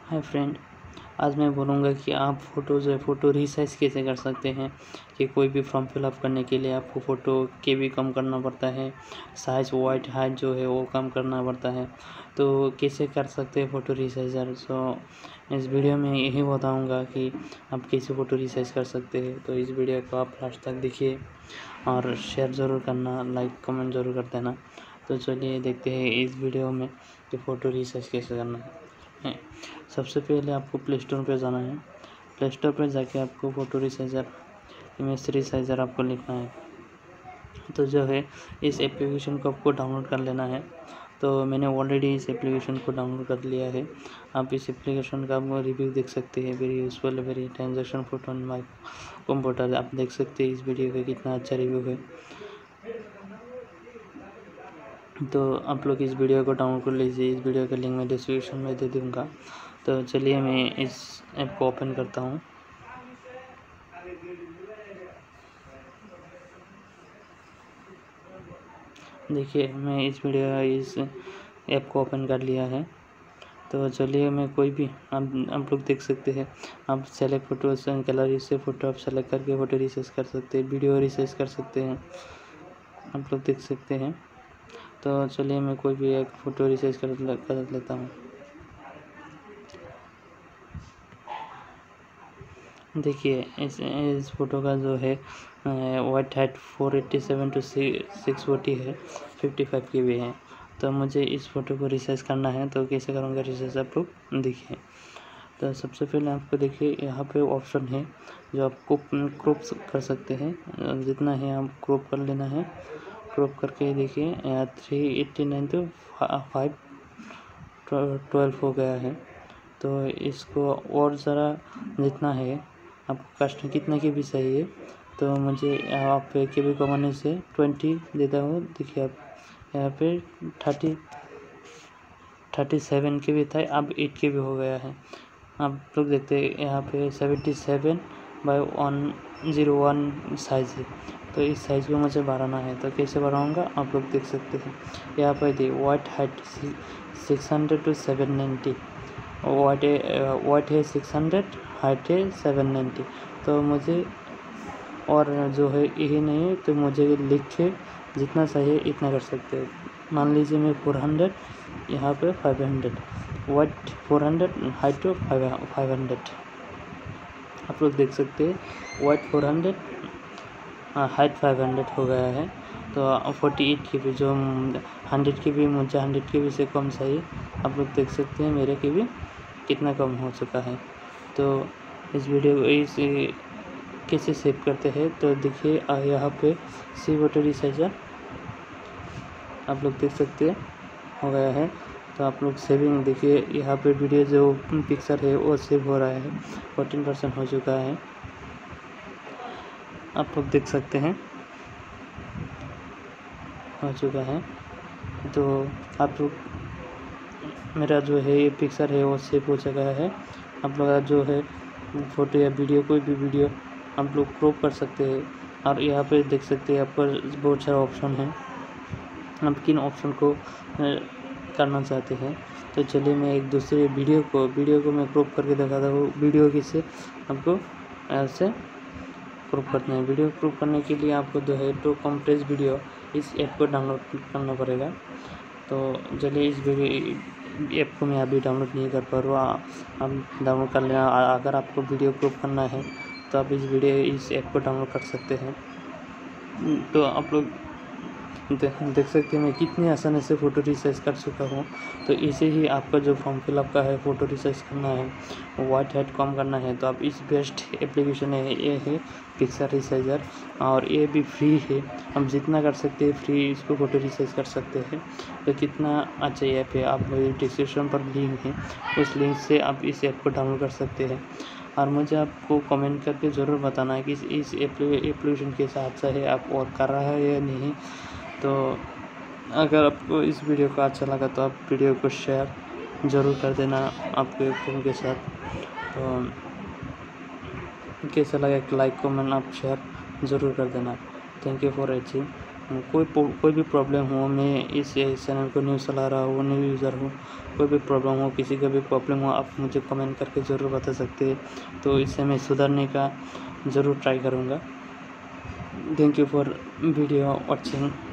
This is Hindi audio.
हाय फ्रेंड, आज मैं बोलूँगा कि आप फ़ोटो रीसाइज़ कैसे कर सकते हैं। कि कोई भी फॉर्म फिलअप करने के लिए आपको फ़ोटो के भी कम करना पड़ता है, साइज़ वाइट हाइट जो है वो कम करना पड़ता है। तो कैसे कर सकते हैं फ़ोटो रीसाइज़र। इस वीडियो में यही बताऊँगा कि आप कैसे फ़ोटो रीसाइज़ कर सकते हैं। तो इस वीडियो को आप लास्ट तक देखिए और शेयर ज़रूर करना, लाइक कमेंट ज़रूर कर देना। तो चलिए देखते हैं इस वीडियो में कि फ़ोटो रीसाइज़ कैसे करना है। सबसे पहले आपको प्ले स्टोर पर जाना है। प्ले स्टोर पर जाके आपको फ़ोटो रीसाइज़र, इमेज रीसाइज़र आपको लिखना है। तो जो है इस एप्लीकेशन को आपको डाउनलोड कर लेना है। तो मैंने ऑलरेडी इस एप्लीकेशन को डाउनलोड कर लिया है। आप इस एप्लीकेशन का आप रिव्यू देख सकते हैं। Very useful, very transaction photo on my computer. आप देख सकते हैं इस वीडियो का कितना अच्छा रिव्यू है। तो आप लोग इस वीडियो को डाउनलोड कर लीजिए। इस वीडियो का लिंक मैं डिस्क्रिप्शन में दे दूँगा। तो चलिए मैं इस ऐप को ओपन करता हूँ। देखिए मैं इस ऐप को ओपन कर लिया है। तो चलिए मैं कोई भी आप लोग देख सकते हैं। आप सेलेक्ट फ़ोटो गैलरी से फ़ोटो आप सेलेक्ट करके फ़ोटो रीसाइज़ कर सकते हैं, वीडियो रीसाइज़ कर सकते हैं। आप लोग देख सकते हैं। तो चलिए मैं कोई भी एक फ़ोटो रीसाइज़ कर लेता हूँ। देखिए इस फ़ोटो का जो है वाइट हाइट 487 to 640 है, 55 KB है। तो मुझे इस फ़ोटो को रीसाइज़ करना है। तो कैसे करूँगा रीसाइज़, आप लोग देखिए। तो सबसे पहले आपको देखिए यहाँ पे ऑप्शन है जो आपको क्रॉप कर सकते हैं। जितना है आप क्रॉप कर लेना है। क्रॉप करके देखिए 389 to 512 हो गया है। तो इसको और ज़रा जितना है आपको कस्टम कितना के भी चाहिए। तो मुझे आप के बी कमाने से 20 देता हूँ। देखिए आप यहाँ पे 37 के भी था, अब 8 के भी हो गया है। आप लोग देखते हैं यहाँ पे 77/101 साइज़ है। तो इस साइज़ को मुझे बढ़ाना है। तो कैसे बढ़ाऊँगा आप लोग देख सकते हैं। यहाँ पर दी वाइट हाइट 600 to 790, वाइट है 600, हाइट है 790। तो मुझे और जो है यही नहीं है, तो मुझे लिख के जितना चाहिए इतना कर सकते हैं। मान लीजिए मैं 400, यहाँ पे 500, वाइट 400, हाइट तो 500। आप लोग देख सकते हैं वाइट 400, हाइट 500 हो गया है। तो 48 के भी जो 100 के भी मुझे 100 के भी से कम चाहिए। आप लोग देख सकते हैं मेरे के भी कितना कम हो चुका है। तो इस वीडियो को इस कैसे सेव करते हैं। तो देखिए यहाँ पे सी फ़ोटो रीसाइज़र आप लोग देख सकते हैं हो गया है। तो आप लोग सेविंग देखिए यहाँ पे वीडियो जो पिक्चर है वो सेव हो रहा है, 14% हो चुका है। आप लोग देख सकते हैं हो चुका है। तो आप लोग मेरा जो है ये पिक्चर है वो सेव हो चुका है। आप लोग जो है फ़ोटो या वीडियो, कोई भी वीडियो आप लोग क्रॉप कर सकते हैं। और यहाँ पे देख सकते हैं आपको बहुत सारा ऑप्शन है, आप किन ऑप्शन को करना चाहते हैं। तो चलिए मैं एक दूसरे वीडियो को मैं क्रॉप करके दिखाता हूँ। वीडियो किसे आपको ऐसे क्रॉप करना है। वीडियो क्रॉप करने के लिए आपको जो है टू कम्प्रेस वीडियो इस ऐप को डाउनलोड करना पड़ेगा। तो चलिए इस वीडियो ऐप को मैं अभी डाउनलोड नहीं कर पा रहा हूँ, आप डाउनलोड कर लेना। अगर आपको वीडियो क्रॉप करना है तो आप इस ऐप को डाउनलोड कर सकते हैं। तो आप लोग देख सकते हैं मैं कितनी आसानी से फ़ोटो रीसाइज़ कर चुका हूँ। तो इसे ही आपका जो फॉर्म फिलअप का है, फ़ोटो रीसाइज़ करना है, वाइट हाइट कम करना है, तो आप इस बेस्ट एप्लीकेशन है ये है पिक्चर रीसाइज़र। और ये भी फ्री है, हम जितना कर सकते हैं फ्री इसको फ़ोटो रीसाइज़ कर सकते हैं। तो कितना अच्छा ऐप है। आप डिस्क्रिप्शन पर लिंक है, उस लिंक से आप इस ऐप को डाउनलोड कर सकते हैं। और मुझे आपको कमेंट करके ज़रूर बताना है कि इस एप्लीकेशन कैसा अच्छा है, आप और कर रहा है या नहीं। तो अगर आपको इस वीडियो को अच्छा लगा तो आप वीडियो को शेयर ज़रूर कर देना आपके फ्रेंड के साथ। तो कैसा लगा, लाइक कमेंट आप शेयर ज़रूर कर देना। Thank you for watching. कोई भी प्रॉब्लम हो, मैं इस चैनल को न्यू चला रहा हूँ, न्यू यूज़र हूँ, कोई भी प्रॉब्लम हो, किसी का भी प्रॉब्लम हो, आप मुझे कमेंट करके ज़रूर बता सकते हैं। तो इससे मैं सुधारने का ज़रूर ट्राई करूँगा। Thank you for video watching.